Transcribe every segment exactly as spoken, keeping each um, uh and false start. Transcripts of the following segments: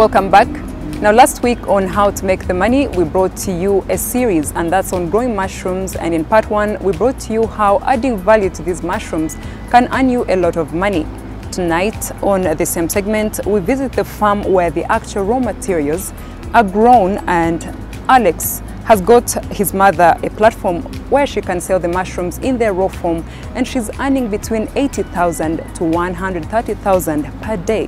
Welcome back. Now, last week on How to Make the Money, we brought to you a series, and that's on growing mushrooms. And in part one, we brought to you how adding value to these mushrooms can earn you a lot of money. Tonight, on the same segment, we visit the farm where the actual raw materials are grown, and Alex has got his mother a platform where she can sell the mushrooms in their raw form, and she's earning between eighty thousand to one hundred thirty thousand per day.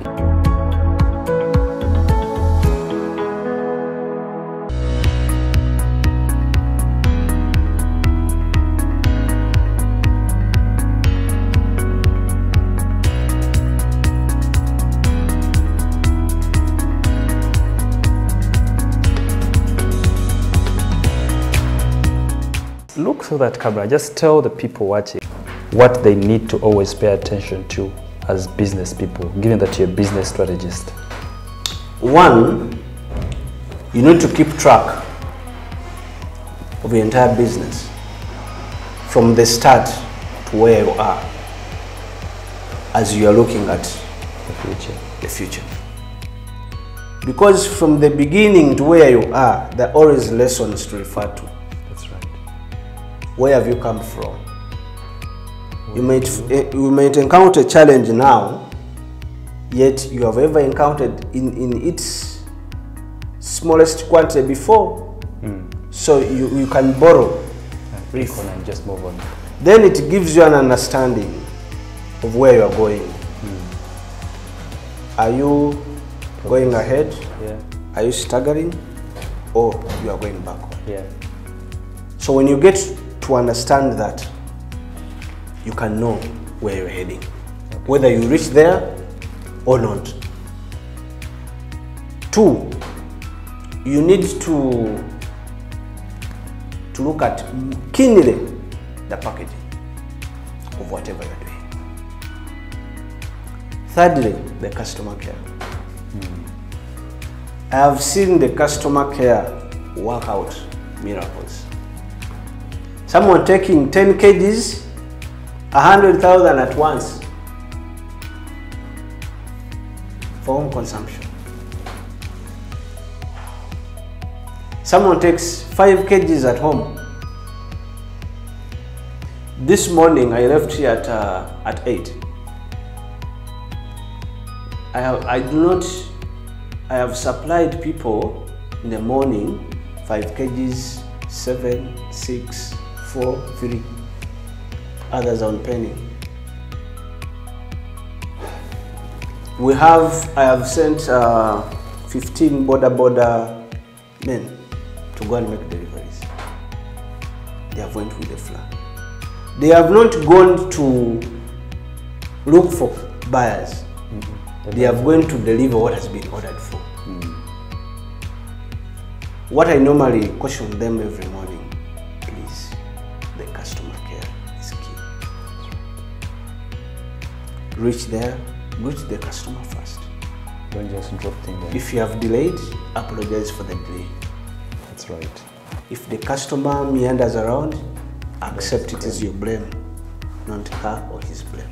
Look through that camera, just tell the people watching what they need to always pay attention to as business people, given that you're a business strategist. One, you need to keep track of your entire business from the start to where you are as you are looking at The future. the future. Because from the beginning to where you are, there are always lessons to refer to. That's right. Where have you come from? You might, you might encounter a challenge now, yet you have ever encountered in, in its smallest quantity before. Mm. So you, you can borrow. And and just move on. Then it gives you an understanding of where you are going. Mm. Are you going ahead? Yeah. Are you staggering? Or you are going backward? Yeah. So when you get to understand that, you can know where you're heading, okay, whether you reach there or not. Two, you need to, to look at keenly the packaging of whatever you're doing. Thirdly, the customer care. Mm. I have seen the customer care work out miracles. Someone taking ten kgs, a hundred thousand at once for home consumption. Someone takes five kgs at home. This morning I left here at uh, at eight. I have I do not I have supplied people in the morning five kgs, seven, six, four, three. Others on penny. We have, I have sent uh, fifteen border border men to go and make deliveries. They have went with the flour. They have not gone to look for buyers. Mm-hmm. They have gone to deliver what has been ordered for. Mm. What I normally caution them every morning, please, the customer care is key. Reach there, greet the customer first. Don't just drop things there. If you have delayed, apologize for the delay. That's right. If the customer meanders around, accept it is your blame, not her or his blame.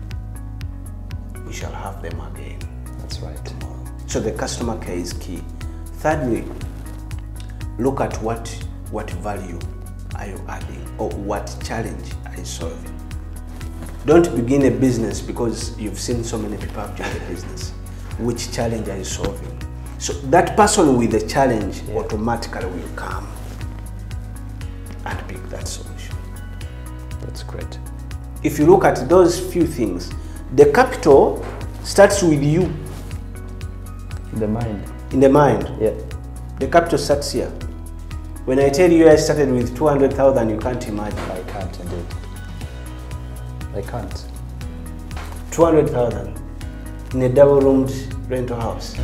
We shall have them again. That's right. Tomorrow. So the customer care is key. Thirdly, look at what, what value are you adding, or what challenge are you solving. Don't begin a business because you've seen so many people have joined the business. Which challenge are you solving? So that person with the challenge, yeah, automatically will come and pick that solution. That's great. If you look at those few things, the capital starts with you. In the mind. In the mind. Yeah. The capital starts here. When I tell you I started with two hundred thousand, you can't imagine. I can't indeed. I can't. two hundred thousand in a double-roomed rental house.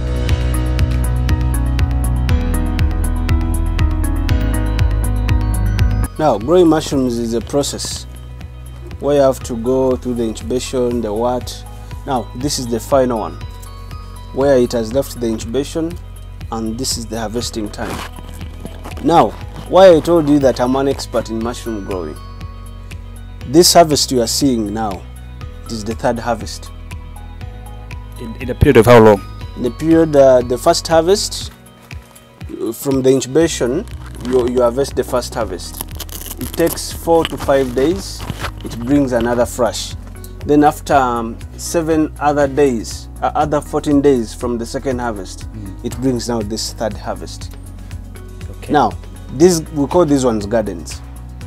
Now, growing mushrooms is a process where you have to go through the incubation, the what. Now, this is the final one, where it has left the incubation, and this is the harvesting time. Now, why I told you that I'm an expert in mushroom growing. This harvest you are seeing now, it is the third harvest. In, in a period of how long? The period, uh, the first harvest, from the incubation, you, you harvest the first harvest. It takes four to five days, it brings another fresh. Then after um, seven other days, uh, other fourteen days from the second harvest, mm. it brings now this third harvest. Okay. Now, this, we call these ones gardens.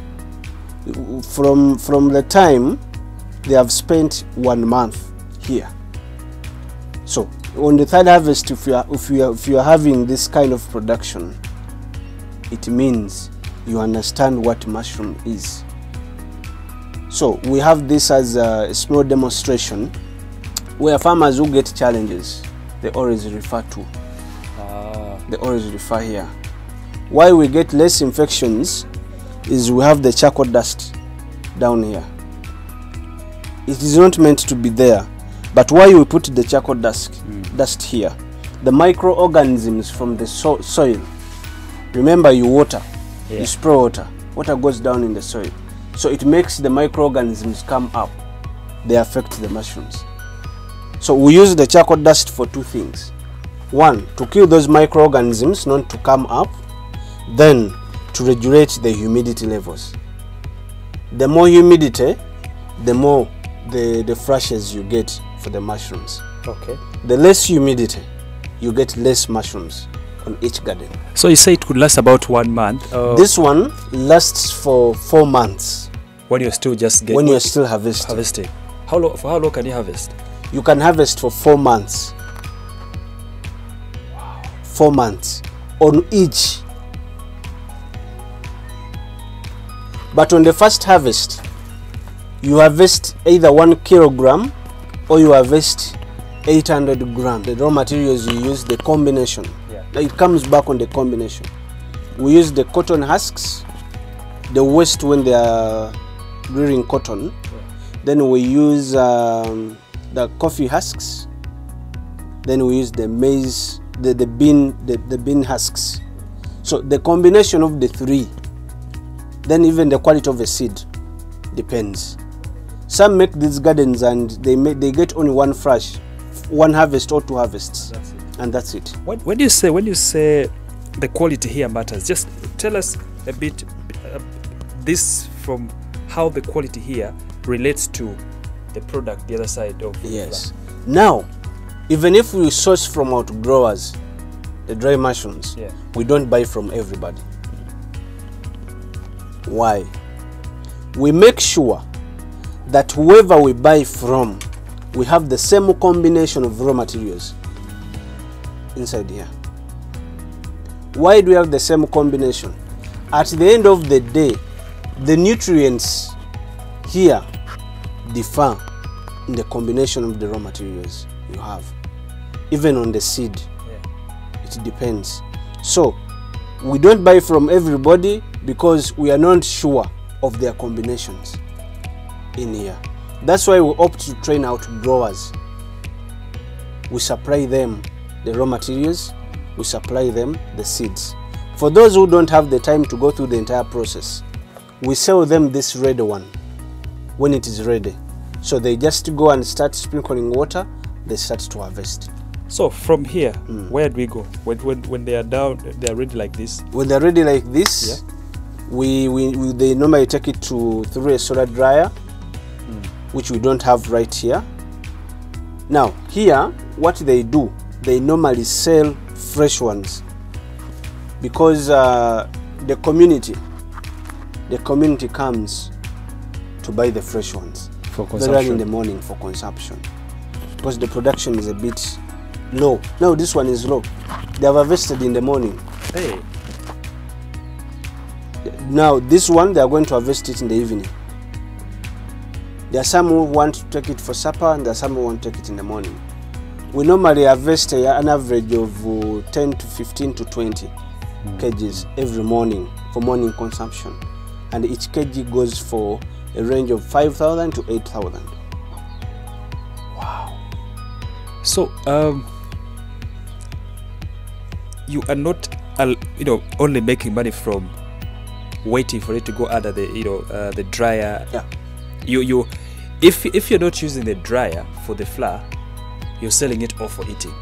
From, from the time they have spent one month here. So, on the third harvest, if you are, if you are, if you are having this kind of production, it means you understand what mushroom is. So we have this as a small demonstration where farmers who get challenges, they always refer to. Ah. They always refer here. Why we get less infections is we have the charcoal dust down here. It is not meant to be there, but why we put the charcoal dust, mm. dust here? The microorganisms from the so soil. Remember, you water, yeah. you spray water, water goes down in the soil. So it makes the microorganisms come up. They affect the mushrooms. So we use the charcoal dust for two things. One, to kill those microorganisms not to come up. Then to regulate the humidity levels. The more humidity, the more the, the flushes you get for the mushrooms. Okay. The less humidity, you get less mushrooms on each garden. So you say it could last about one month? Uh, this one lasts for four months. When you're still just getting... When you're still harvesting. Harvesting. How long, for how long can you harvest? You can harvest for four months. Wow. Four months on each. But on the first harvest, you harvest either one kilogram or you harvest eight hundred grams. The raw materials you use, the combination. Yeah. Now it comes back on the combination. We use the cotton husks, the waste when they are rearing cotton. Yeah. Then we use um, the coffee husks. Then we use the maize, the, the bean, the, the bean husks. So the combination of the three, then even the quality of the seed depends. Some make these gardens and they make, they get only one fresh, one harvest or two harvests, that's and that's it. When, when you say when you say the quality here matters, just tell us a bit uh, this from how the quality here relates to the product the other side of the yes. Plant. Now, even if we source from our growers, the dry mushrooms, yeah. we don't buy from everybody. Why? We make sure that whoever we buy from, we have the same combination of raw materials inside here. Why do we have the same combination? At the end of the day, the nutrients here differ in the combination of the raw materials you have. Even on the seed, yeah. it depends. So, we don't buy from everybody because we are not sure of their combinations in here. That's why we opt to train out growers. We supply them the raw materials, we supply them the seeds. For those who don't have the time to go through the entire process, we sell them this red one when it is ready. So they just go and start sprinkling water, they start to harvest. So from here, mm. where do we go? When, when, when they are down, they are ready like this? When they are ready like this, yeah. we, we, we they normally take it to through a solar dryer, mm. which we don't have right here. Now here, what they do, they normally sell fresh ones because uh, the community, the community comes to buy the fresh ones for consumption in the morning for consumption because the production is a bit low. No, this one is low. They have harvested in the morning. Hey. Now this one, they are going to harvest it in the evening. There are some who want to take it for supper and there are some who want to take it in the morning. We normally harvest an average of uh, ten to fifteen to twenty mm. kgs every morning for morning consumption. And each kg goes for a range of five thousand to eight thousand. Wow. So, um, you are not, uh, you know, only making money from waiting for it to go under the, you know, uh, the dryer. Yeah. You, you, if if you're not using the dryer for the flour, you're selling it off for eating.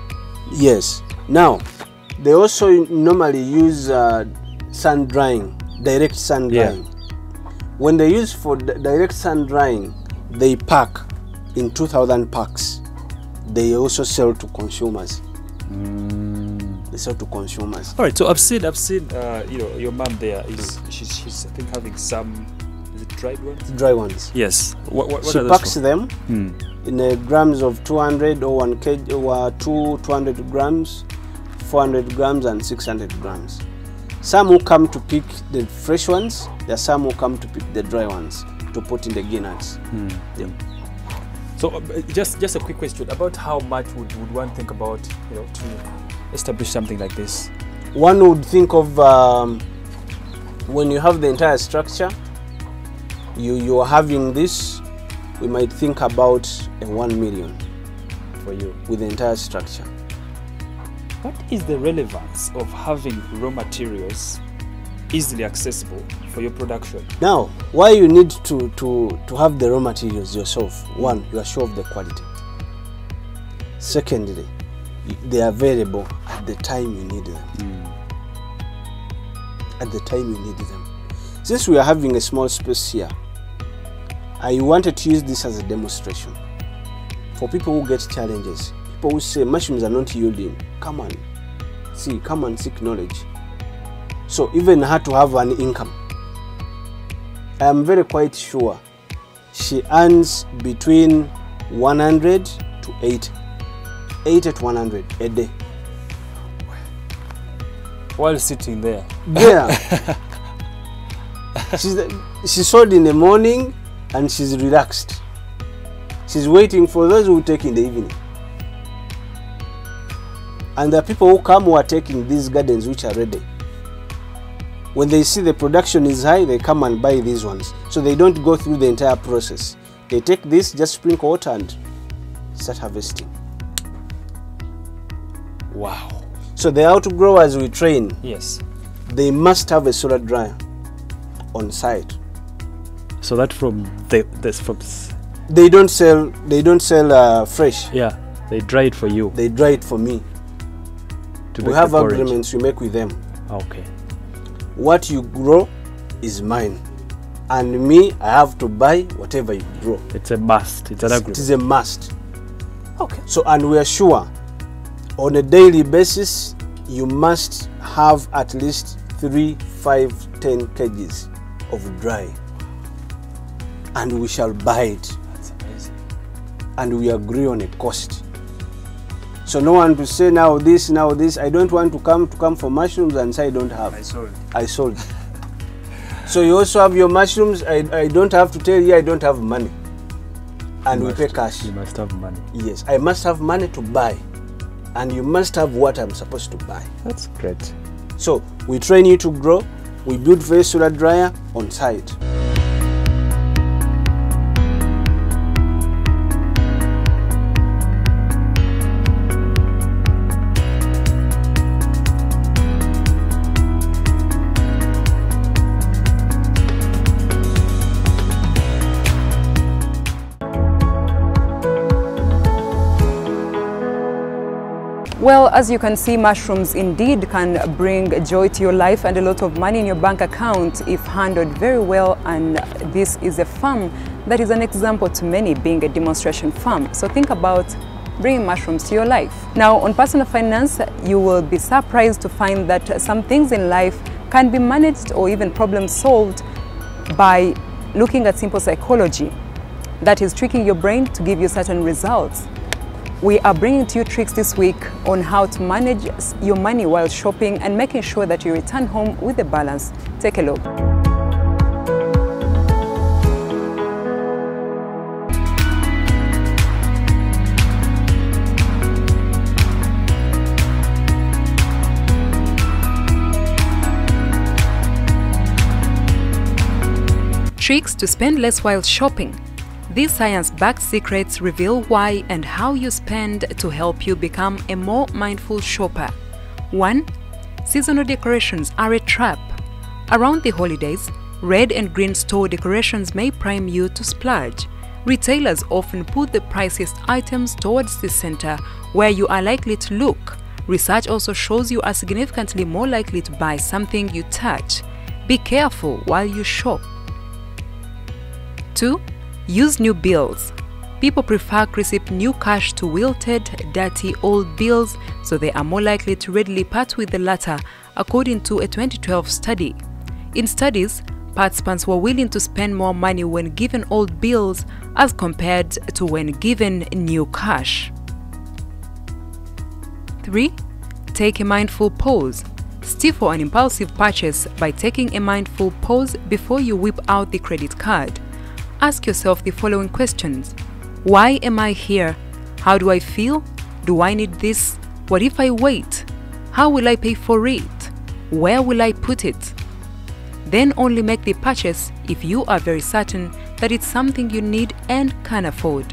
Yes. Now, they also normally use uh, sun drying, direct sun Yeah. drying. When they use for di- direct sun drying, they pack in two thousand packs. They also sell to consumers. They sell to consumers. All right, so I've seen, I've seen, uh, you know, your mom there is, she's, she's, I think, having some, is it dried ones? Dry ones. Yes. What, what, what She are those packs for? them Hmm. in uh, grams of two hundred or one kg or two 200 grams, four hundred grams, and six hundred grams. Some who come to pick the fresh ones, there are some who come to pick the dry ones to put in the guinness. Yeah. So uh, just just a quick question about how much would, would one think about, you know, to establish something like this? One would think of um, when you have the entire structure, you you are having this, we might think about a one million For you, with the entire structure. what is the relevance of having raw materials easily accessible for your production? Now, why you need to, to, to have the raw materials yourself? One, you are sure of the quality. Secondly, y- they are available at the time you need them. At the time you need them. Since we are having a small space here, I wanted to use this as a demonstration for people who get challenges. People who say mushrooms are not yielding. Come on, see, come and seek knowledge. So even her to have an income, I am very quite sure she earns between one hundred to eighty, eighty to one hundred a day. While sitting there. Yeah. she's, she sold in the morning and she's relaxed. She's waiting for those who take in the evening. And there are people who come who are taking these gardens which are ready. When they see the production is high, they come and buy these ones. So they don't go through the entire process. They take this, just sprinkle water and start harvesting. Wow. So the outgrowers we train, Yes. they must have a solar dryer on site. So that from the this from s- They don't sell. They don't sell uh, fresh. yeah, they dry it for you They dry it for me. to We make have the porridge. agreements we make with them. Okay. What you grow is mine, and me, I have to buy whatever you grow. It's a must. It's an It agreement. is a must. Okay. So, and we are sure, on a daily basis, you must have at least three, five, ten kgs of dry, and we shall buy it, That's amazing. and we agree on a cost. So no one to say now this, now this. I don't want to come to come for mushrooms and say I don't have. I saw it. I sold. So you also have your mushrooms. I, I don't have to tell you I don't have money, and You we must- pay cash. You must have money. Yes, I must have money to buy, and you must have what I'm supposed to buy. That's great. So we train you to grow. We build very solar dryer on site. Well, as you can see, mushrooms indeed can bring joy to your life and a lot of money in your bank account if handled very well, and this is a farm that is an example to many, being a demonstration farm. So think about bringing mushrooms to your life. Now, on personal finance, you will be surprised to find that some things in life can be managed or even problems solved by looking at simple psychology, that is tricking your brain to give you certain results. We are bringing to you tricks this week on how to manage your money while shopping and making sure that you return home with a balance. Take a look. Tricks to spend less while shopping. These science-backed secrets reveal why and how you spend to help you become a more mindful shopper. one. Seasonal decorations are a trap. Around the holidays, red and green store decorations may prime you to splurge. Retailers often put the priciest items towards the center where you are likely to look. Research also shows you are significantly more likely to buy something you touch. Be careful while you shop. two. Use new bills. People prefer crisp new cash to wilted, dirty old bills, so they are more likely to readily part with the latter, according to a twenty twelve study. In studies, participants were willing to spend more money when given old bills as compared to when given new cash. three. Take a mindful pause. Stifle an impulsive purchase by taking a mindful pause before you whip out the credit card. Ask yourself the following questions. Why am I here? How do I feel? Do I need this? What if I wait? How will I pay for it? Where will I put it? Then only make the purchase if you are very certain that it's something you need and can afford.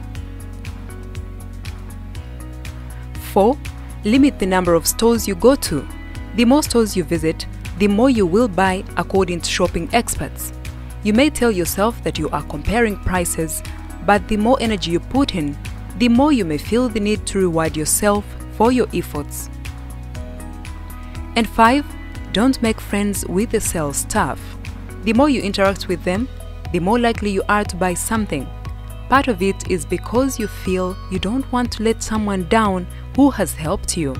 four. Limit the number of stores you go to. The more stores you visit, the more you will buy, according to shopping experts. You may tell yourself that you are comparing prices, but the more energy you put in, the more you may feel the need to reward yourself for your efforts. And five. Don't make friends with the sales staff. The more you interact with them, the more likely you are to buy something. Part of it is because you feel you don't want to let someone down who has helped you.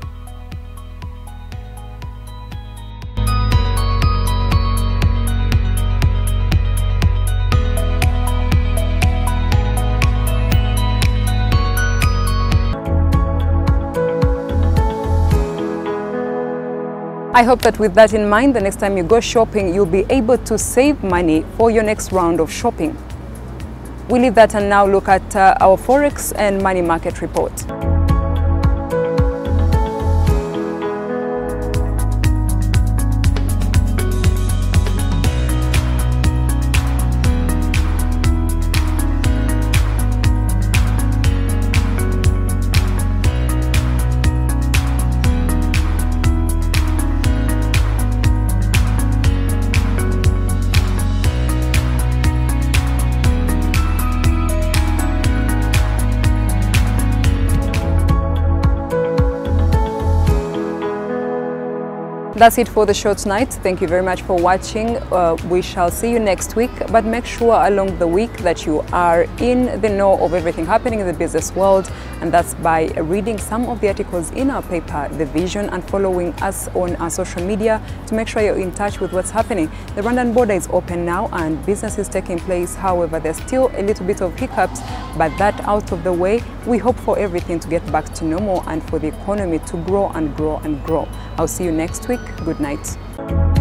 I hope that with that in mind, the next time you go shopping, you'll be able to save money for your next round of shopping. We leave that and now look at uh, our Forex and money market report. That's it for the show tonight. Thank you very much for watching. Uh, we shall see you next week, but make sure along the week that you are in the know of everything happening in the business world, and that's by reading some of the articles in our paper, The Vision, and following us on our social media to make sure you're in touch with what's happening. The Rwandan border is open now and business is taking place. However, there's still a little bit of hiccups, but that out of the way, we hope for everything to get back to normal and for the economy to grow and grow and grow. I'll see you next week. Good night.